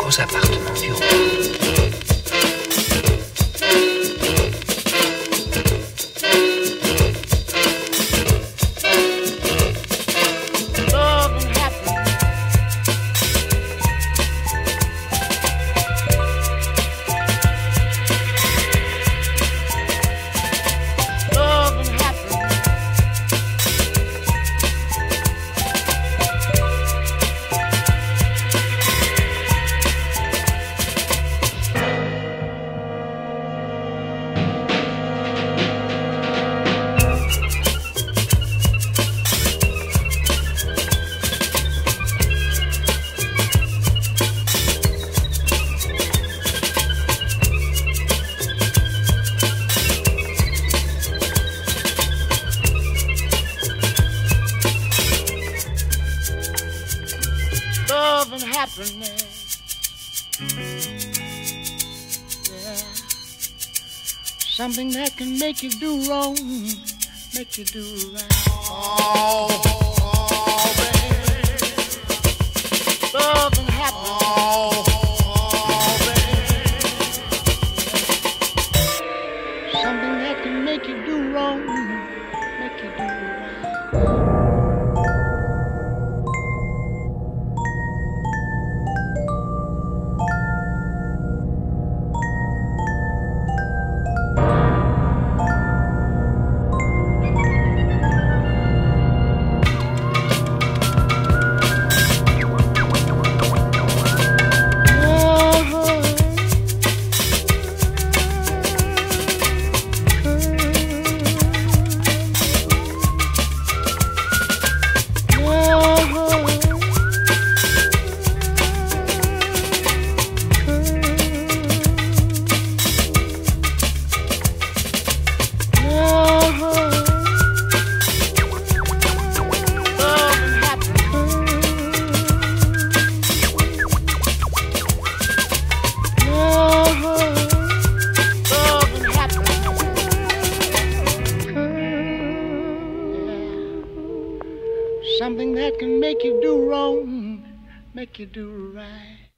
gros appartements violents. Love and happiness, yeah, something that can make you do wrong, make you do right. Oh, baby. Love and happiness, baby. Something that can make you do wrong, make you do right. Something that can make you do wrong, make you do right.